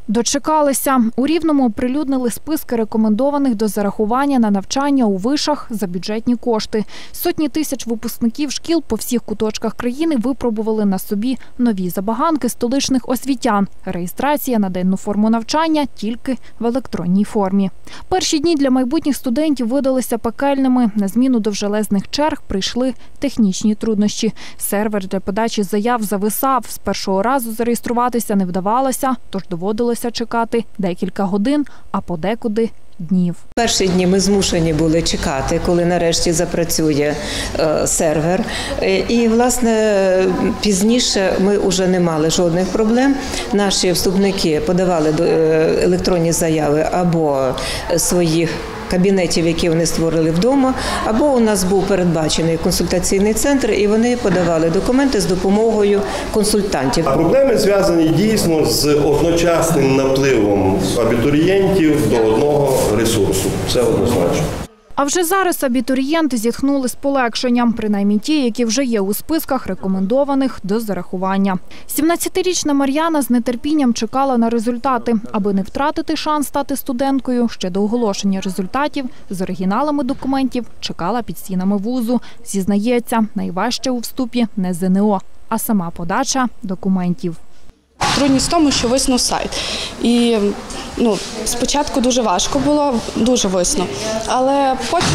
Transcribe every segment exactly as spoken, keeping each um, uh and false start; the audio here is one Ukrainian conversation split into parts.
Дочекалися. У Рівному оприлюднили списки рекомендованих до зарахування на навчання у вишах за бюджетні кошти. Сотні тисяч випускників шкіл по всіх куточках країни випробували на собі нові забаганки столичних освітян. Реєстрація на денну форму навчання тільки в електронній формі. Перші дні для майбутніх студентів видалися пекельними. На зміну довжелезних черг прийшли технічні труднощі. Сервер для подачі заяв зависав. З першого разу зареєструватися не вдавалося, тож доводилося чекати декілька годин, а подекуди днів. Перші дні ми змушені були чекати, коли нарешті запрацює е, сервер. І, власне, пізніше ми вже не мали жодних проблем. Наші вступники подавали до, е, електронні заяви або своїх кабінетів, які вони створили вдома, або у нас був передбачений консультаційний центр, і вони подавали документи з допомогою консультантів. Проблеми зв'язані дійсно з одночасним напливом абітурієнтів до одного ресурсу. Це однозначно. А вже зараз абітурієнти зітхнули з полегшенням, принаймні ті, які вже є у списках рекомендованих до зарахування. сімнадцятирічна Мар'яна з нетерпінням чекала на результати. Аби не втратити шанс стати студенткою, ще до оголошення результатів з оригіналами документів чекала під стінами вузу. Зізнається, найважче у вступі не ЗНО, а сама подача документів. Трудність в тому, що виснув сайт. І ну, спочатку дуже важко було, дуже висно. Але потім,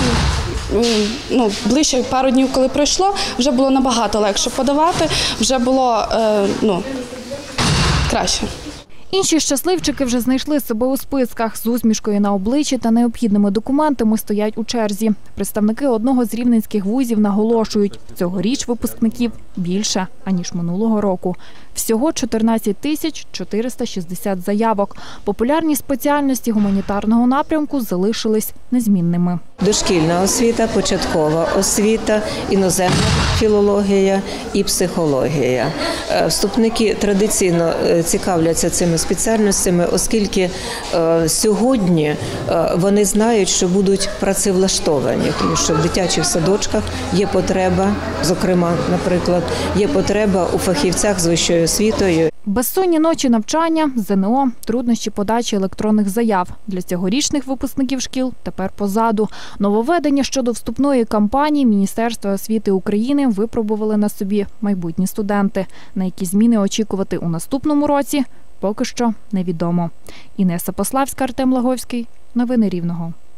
ну, ближче пару днів, коли пройшло, вже було набагато легше подавати, вже було е, ну, краще. Інші щасливчики вже знайшли себе у списках. З усмішкою на обличчі та необхідними документами стоять у черзі. Представники одного з рівненських вузів наголошують, цьогоріч випускників більше, аніж минулого року. Всього чотирнадцять тисяч чотириста шістдесят заявок. Популярні спеціальності гуманітарного напрямку залишились незмінними. Дошкільна освіта, початкова освіта, іноземна філологія і психологія. Вступники традиційно цікавляться цими спеціальностями, оскільки сьогодні вони знають, що будуть працевлаштовані, тому що в дитячих садочках є потреба, зокрема, наприклад, є потреба у фахівцях з вищою освітою. Безсонні ночі навчання, ЗНО, труднощі подачі електронних заяв. Для цьогорічних випускників шкіл тепер позаду. Нововведення щодо вступної кампанії Міністерства освіти України випробували на собі майбутні студенти. На які зміни очікувати у наступному році, поки що невідомо. Інеса Пославська, Артем Лаговський. Новини Рівного.